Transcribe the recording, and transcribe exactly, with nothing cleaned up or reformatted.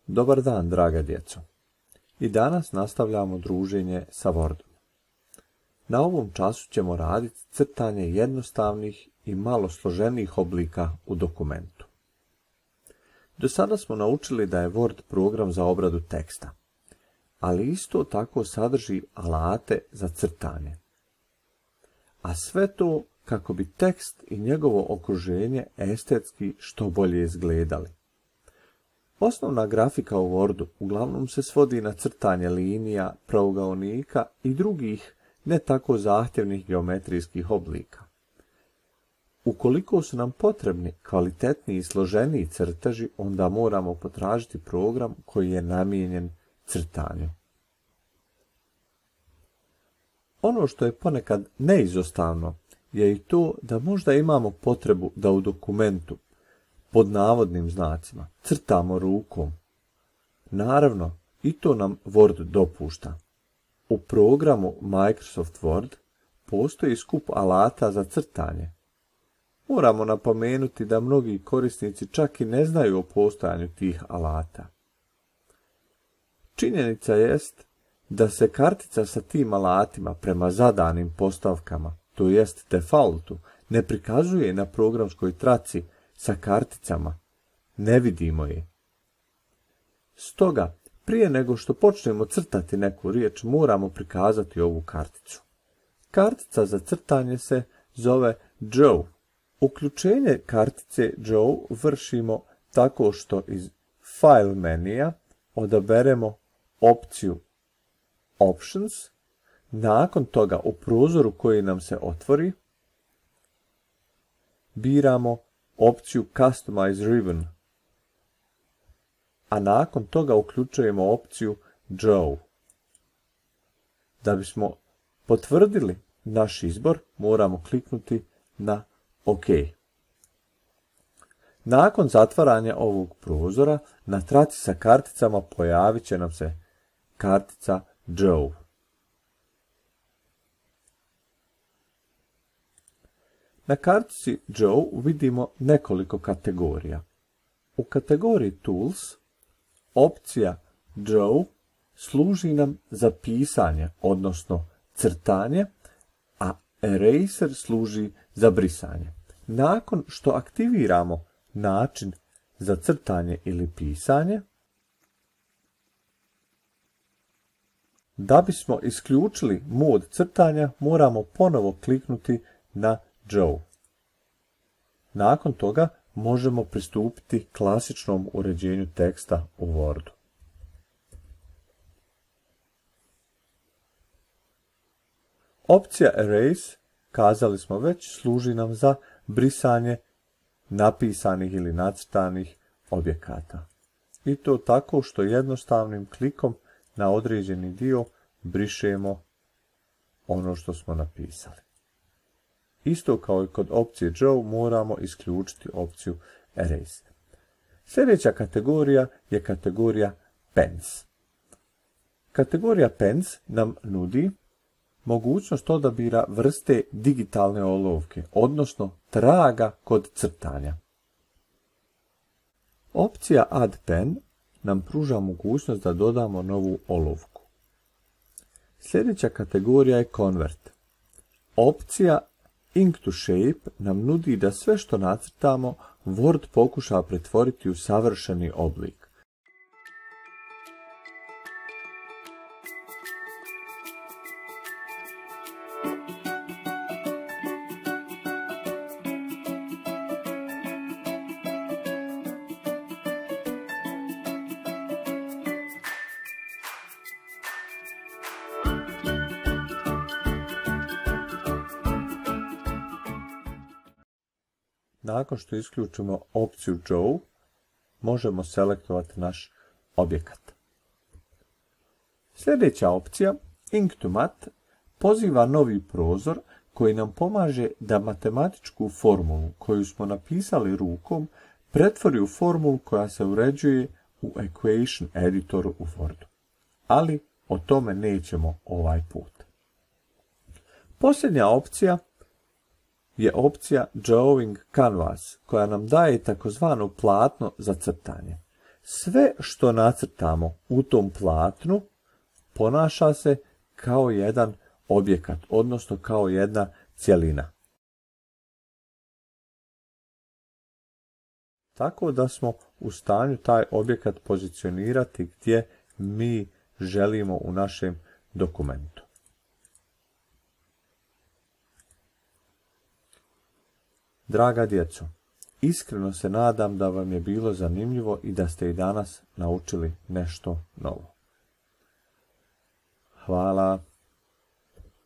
Dobar dan, draga djeco. I danas nastavljamo druženje sa Wordom. Na ovom času ćemo raditi crtanje jednostavnih i malo složenijih oblika u dokumentu. Do sada smo naučili da je Word program za obradu teksta, ali isto tako sadrži alate za crtanje. A sve to kako bi tekst i njegovo okruženje estetski što bolje izgledali. Osnovna grafika u Wordu uglavnom se svodi na crtanje linija, pravougaonika i drugih ne tako zahtjevnih geometrijskih oblika. Ukoliko su nam potrebni kvalitetniji i složeniji crteži, onda moramo potražiti program koji je namijenjen crtanju. Ono što je ponekad neizostavno je i to da možda imamo potrebu da u dokumentu, pod navodnim znacima, crtamo rukom. Naravno, i to nam Word dopušta. U programu Microsoft Word postoji skup alata za crtanje. Moramo napomenuti da mnogi korisnici čak i ne znaju o postojanju tih alata. Činjenica jest da se kartica sa tim alatima prema zadanim postavkama, to jest defaultu, ne prikazuje na programskoj traci sa karticama, ne vidimo je. Stoga, prije nego što počnemo crtati neku riječ, moramo prikazati ovu karticu. Kartica za crtanje se zove Joe. Uključenje kartice Joe vršimo tako što iz File menija odaberemo opciju Options, nakon toga u prozoru koji nam se otvori biramo opciju Customize Ribbon, a nakon toga uključujemo opciju Joe. Da bismo potvrdili naš izbor, moramo kliknuti na OK. Nakon zatvaranja ovog prozora, na traci sa karticama pojavit će nam se kartica Joe. Na kartici Joe vidimo nekoliko kategorija. U kategoriji Tools, opcija Joe služi nam za pisanje, odnosno crtanje, a Eraser služi za brisanje. Nakon što aktiviramo način za crtanje ili pisanje, da bismo isključili mod crtanja, moramo ponovo kliknuti na Joe. Nakon toga možemo pristupiti klasičnom uređenju teksta u Wordu. Opcija Erase, kazali smo već, služi nam za brisanje napisanih ili nacrtanih objekata. I to tako što jednostavnim klikom na određeni dio brišemo ono što smo napisali. Isto kao i kod opcije Joe moramo isključiti opciju Erase. Sljedeća kategorija je kategorija Pens. Kategorija Pens nam nudi mogućnost odabira vrste digitalne olovke, odnosno traga kod crtanja. Opcija Add Pen nam pruža mogućnost da dodamo novu olovku. Sljedeća kategorija je Convert. Opcija Ink to Shape nam nudi da sve što nacrtamo Word pokuša pretvoriti u savršeni oblik. Nakon što isključimo opciju Joe, možemo selektovati naš objekat. Sljedeća opcija, Ink to Mat, poziva novi prozor koji nam pomaže da matematičku formulu koju smo napisali rukom pretvori u formulu koja se uređuje u Equation editoru u Wordu. Ali o tome nećemo ovaj put. Posljednja opcija je opcija Drawing Canvas, koja nam daje takozvano platno za crtanje. Sve što nacrtamo u tom platnu ponaša se kao jedan objekat, odnosno kao jedna cjelina. Tako da smo u stanju taj objekat pozicionirati gdje mi želimo u našem dokumentu. Draga djeco, iskreno se nadam da vam je bilo zanimljivo i da ste i danas naučili nešto novo. Hvala.